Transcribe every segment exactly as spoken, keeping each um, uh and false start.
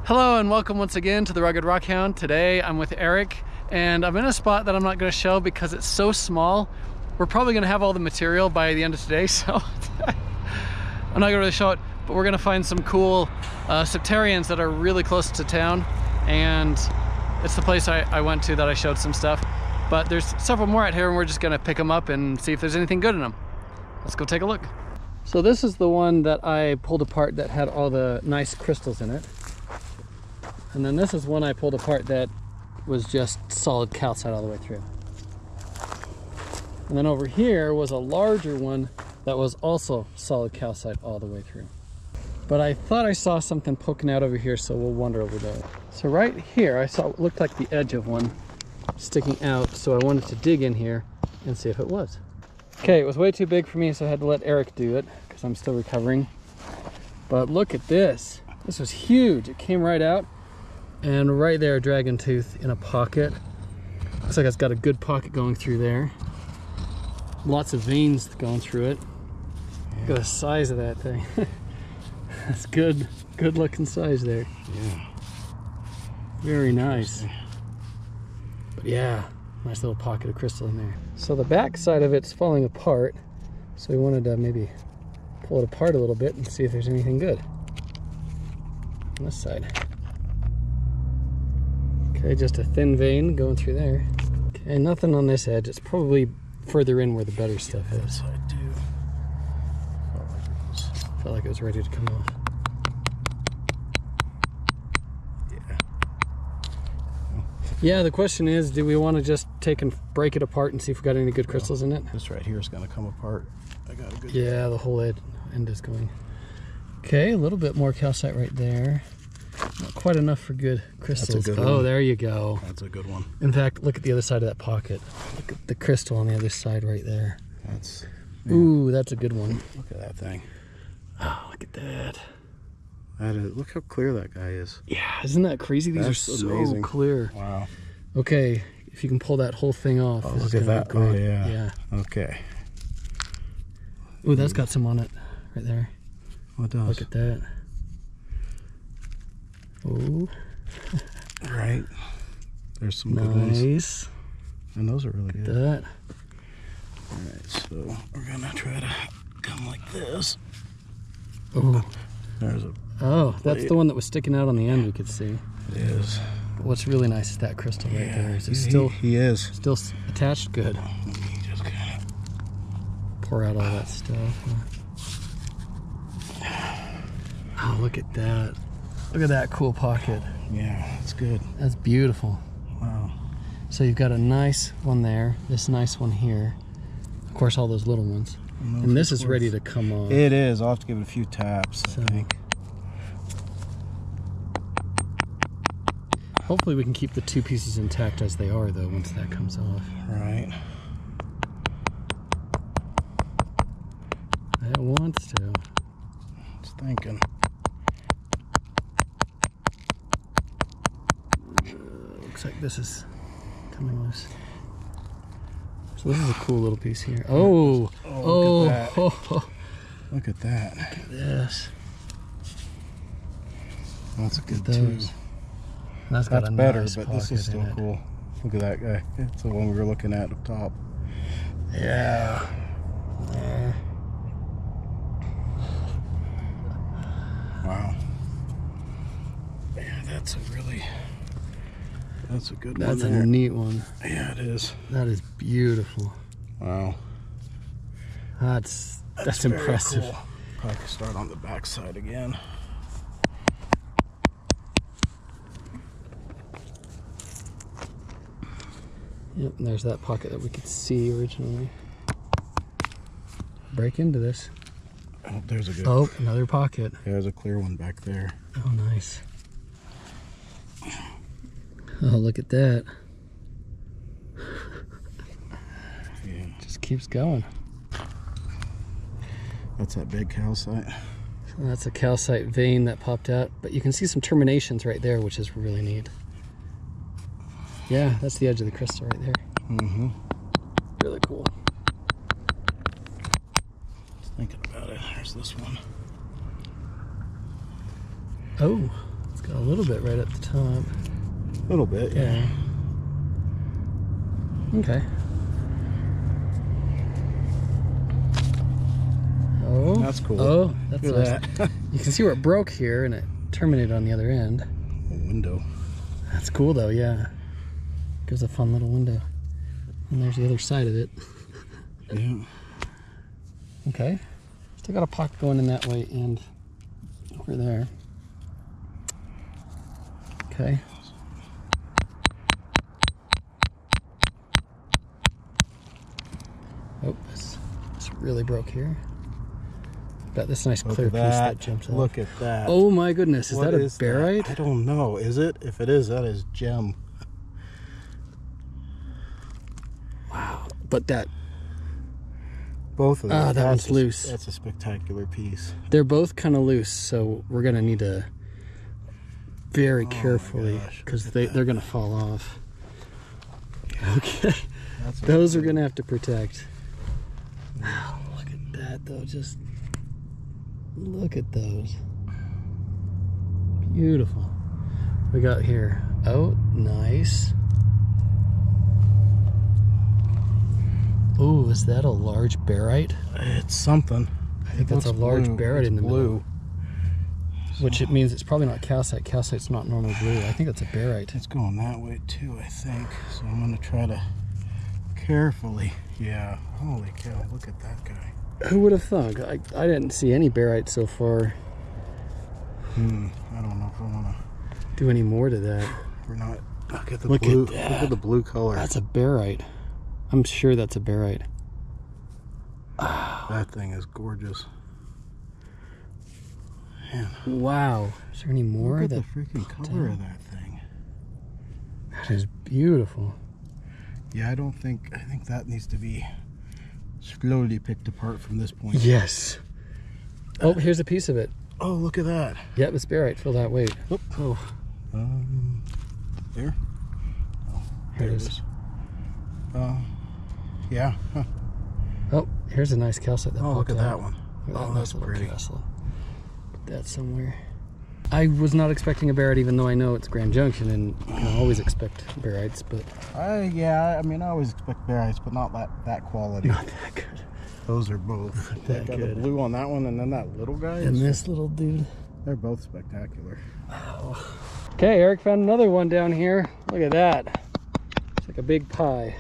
Hello and welcome once again to the Rugged Rockhound. Today I'm with Eric and I'm in a spot that I'm not going to show because it's so small. We're probably going to have all the material by the end of today, so I'm not going to really show it, but we're going to find some cool uh, Septarians that are really close to town, and it's the place I, I went to that I showed some stuff. But there's several more out here and we're just going to pick them up and see if there's anything good in them. Let's go take a look. So this is the one that I pulled apart that had all the nice crystals in it. And then this is one I pulled apart that was just solid calcite all the way through. And then over here was a larger one that was also solid calcite all the way through. But I thought I saw something poking out over here, so we'll wander over there. So right here, I saw it looked like the edge of one sticking out, so I wanted to dig in here and see if it was. Okay, it was way too big for me, so I had to let Eric do it because I'm still recovering. But look at this. This was huge. It came right out. And right there, dragon tooth in a pocket. Looks like it's got a good pocket going through there. Lots of veins going through it. Yeah. Look at the size of that thing. That's good, good looking size there. Yeah. Very nice. But yeah, nice little pocket of crystal in there. So the back side of it's falling apart. So we wanted to maybe pull it apart a little bit and see if there's anything good on this side. Okay, just a thin vein going through there. Okay, nothing on this edge. It's probably further in where the better stuff is. Side too. Felt like it was, Felt like it was ready to come off. yeah. Yeah, the question is, do we want to just take and break it apart and see if we got any good crystals in it? This right here is going to come apart. I got a good. Yeah, the whole end, end is going. Okay, a little bit more calcite right there. Not quite enough for good crystals. That's a good oh, one. There you go. That's a good one. In fact, look at the other side of that pocket. Look at the crystal on the other side right there. That's. Yeah. Ooh, that's a good one. Look at that thing. Oh, look at that. That is. Look how clear that guy is. Yeah, isn't that crazy? These That's are so amazing. clear. Wow. Okay, if you can pull that whole thing off. Oh, this look is at gonna that. be great. Oh, yeah. Yeah. Okay. Ooh, that's got some on it right there. What does? Look at that. Ooh. Right. There's some good ones. Nice. And those are really good. That. Alright, so we're gonna try to come like this. Ooh. There's a. Oh, that's Wait. the one that was sticking out on the end, we could see. It is. But what's really nice is that crystal right Yeah, there. Is it he, still he is. still s- attached? Good. Let me just kind Pour out all that stuff. Oh, look at that. Look at that cool pocket. of. Yeah, it's good. That's beautiful. Wow. So you've got a nice one there, this nice one here. Of course, all those little ones. And this is ready to come off. It is. I'll have to give it a few taps, So- I think. Hopefully we can keep the two pieces intact as they are, though, once that comes off. Right. It wants to. It's thinking. Uh, looks like this is coming loose. So this is a cool little piece here. Oh! Oh, Oh! look at that. Oh, oh. Look at that. Yes. That's a Look at good too. those. And that's got That's a better, nice but this pocket is still in it. cool. Look at that guy. It's the one we were looking at up top. Yeah. Yeah. Wow. Yeah, that's a really. That's a good That's one. a there. neat one. Yeah, it is. That is beautiful. Wow. That's that's, very impressive. cool. Probably could start on the back side again. Yep, and there's that pocket that we could see originally. Break into this. Oh, there's a good. Oh, another pocket. Yeah, there's a clear one back there. Oh, nice. Oh, look at that. Yeah. Just keeps going. That's that big calcite. So that's a calcite vein that popped out, but you can see some terminations right there, which is really neat. Yeah, that's the edge of the crystal right there. Mm-hmm. Really cool. Just thinking about it. There's this one. Oh, it's Got a little bit right at the top. A little bit, yeah. yeah. Okay. Oh, that's cool. Oh, that's Look nice. at that. You can see where it broke here and it terminated on the other end. A window. That's cool though, yeah. Gives a fun little window. And there's the other side of it. Yeah. Okay. Still got a pocket going in that way and over there. Okay. Oh, this, this really broke here. Got this nice Look clear at piece that. that jumps off. Look at that. Oh my goodness, is What that a is barite? that? I don't know. Is it? If it is, that is gem. Wow. But that, Both of them. Ah, that one's that's a, loose. That's a spectacular piece. they're both kind of loose, so we're gonna need to very Oh carefully, because they, they're gonna fall off. Okay. That's Those are gonna have to protect. Wow, look at that though, just look at those. Beautiful. We got here. Oh, nice. Oh, is that a large barite? It's something. I think It that's a looks large blue. barite It's in the blue. middle. Which it means it's probably not calcite. Calcite's not normally blue. I think that's a barite. It's going that way too, I think. So I'm gonna try to carefully. Yeah. Holy cow! Look at that guy. Who would have thunk? I, I didn't see any barite so far. Hmm. I don't know if I wanna Do any more to that. We're not. Look at the Look blue. at that. Look at the blue color. That's a barite. I'm sure that's a barite. That thing is gorgeous. Man, Wow. Is there any more? look at that the freaking color of that thing. That is beautiful. Yeah, I don't think. I think that needs to be slowly picked apart from this point. Yes. Oh, here's a piece of it. Oh, look at that. Yep, it's barite. Feel that weight. Oop. Oh, Um, there. Oh, here there it is. Uh, yeah. Huh. Oh, here's a nice calcite that Oh, look popped at out. that one. Look at Oh, that that's nice little pretty. castle. Put that somewhere. I was not expecting a barite, even though I know it's Grand Junction, and you can always expect barites, but I yeah. I mean, I always expect barites, but not that that quality. not that good. Those are both. Not that Got good. the blue on that one, and then that little guy. And is- this little dude. They're both spectacular. Okay, Eric found another one down here. Look at that. It's like a big pie.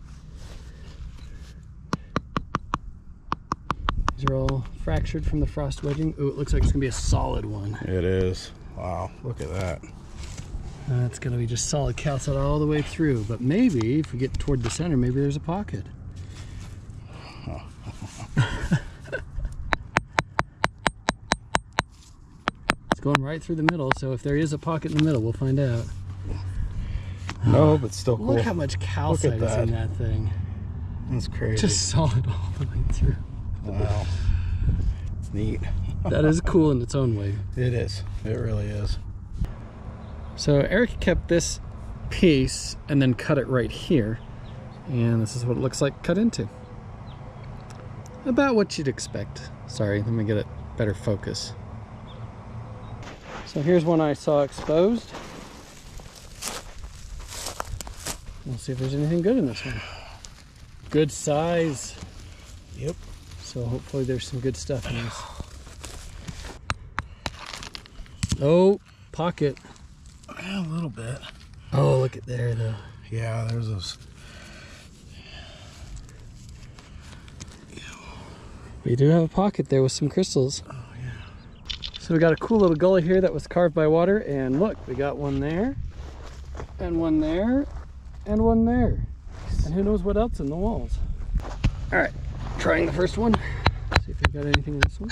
These are all fractured from the frost wedging. Ooh, it looks like it's gonna be a solid one. It is. Wow. Look at that. Uh, it's gonna be just solid calcite all the way through. But maybe if we get toward the center, maybe there's a pocket. It's going right through the middle, so if there is a pocket in the middle, we'll find out. No, but still cool. Look how much calcite is that. in that thing. That's crazy. Just solid all the way through. Wow. It's neat. That is cool in its own way. It is. It really is. So Eric kept this piece and then cut it right here. And this is what it looks like cut into. About what you'd expect. Sorry, let me get it better focus. So here's one I saw exposed. We'll see if there's anything good in this one. Good size. Yep. So hopefully there's some good stuff in this. Oh, pocket. Yeah, a little bit. Oh, look at there though. Yeah, there's those. We do have a pocket there with some crystals. Oh yeah. So we got a cool little gully here that was carved by water, and look, we got one there, and one there, and one there. And who knows what else in the walls. All right, trying the first one. See if we got anything in this one.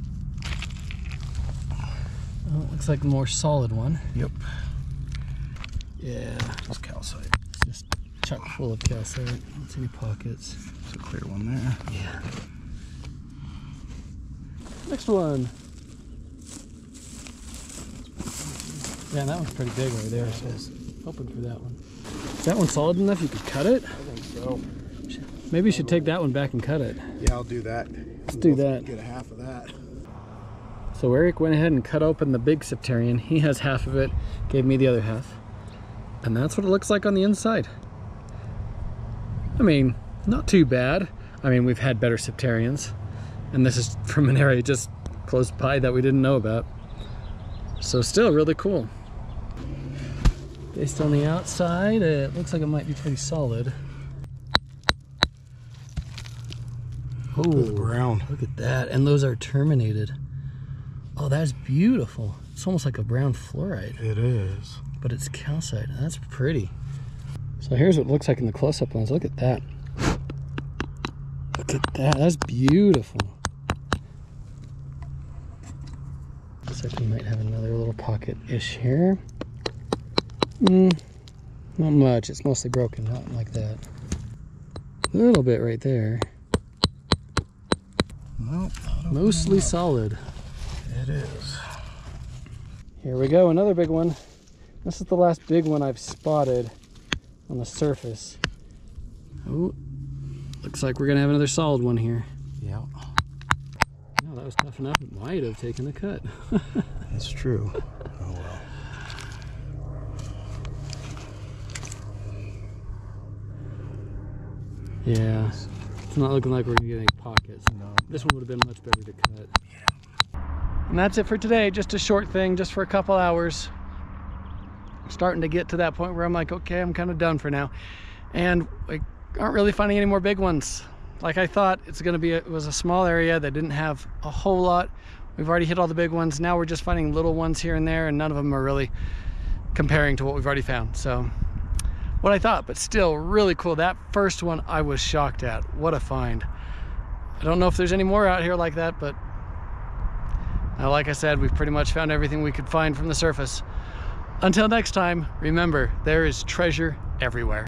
Oh, it looks like a more solid one. Yep. Yeah, It's calcite. it's just chock full of calcite. Not any pockets. It's a clear one there. Yeah. Next one. Yeah, that one's pretty big over there, so I was hoping for that one. Is that one solid enough you could cut it? I think so. Maybe you should take that one back and cut it. Yeah, I'll do that. Let's do that. Get a half of that. So Eric went ahead and cut open the big Septarian. He has half of it, gave me the other half. And that's what it looks like on the inside. I mean, not too bad. I mean, we've had better Septarians. And this is from an area just close by that we didn't know about. So still really cool. Based on the outside, it looks like it might be pretty solid. Oh, brown. Look at that. And those are terminated. Oh, that's beautiful. It's almost like a brown fluorite. It is. But it's calcite. That's pretty. So here's what it looks like in the close-up lens. Look at that. Look at that. That's beautiful. Looks like we might have another little pocket-ish here. Mm, not much. It's mostly broken. Not like that. A little bit right there. Nope. Mostly solid. It is. Here we go. Another big one. This is the last big one I've spotted on the surface. Oh, looks like we're gonna have another solid one here. Yeah. No, that was tough enough. It might have taken a cut. That's true. Oh well. Yeah, it's not looking like we're gonna get any pockets. No. This one would have been much better to cut. Yeah. And that's it for today. Just a short thing, just for a couple hours. Starting to get to that point where I'm like, okay, I'm kind of done for now. And we aren't really finding any more big ones. Like I thought, it's gonna be, a, it was a small area that didn't have a whole lot. We've already hit all the big ones. Now we're just finding little ones here and there, and none of them are really comparing to what we've already found. So what I thought, but still really cool. That first one I was shocked at. What a find. I don't know if there's any more out here like that, but uh, like I said, we've pretty much found everything we could find from the surface. Until next time, remember, there is treasure everywhere.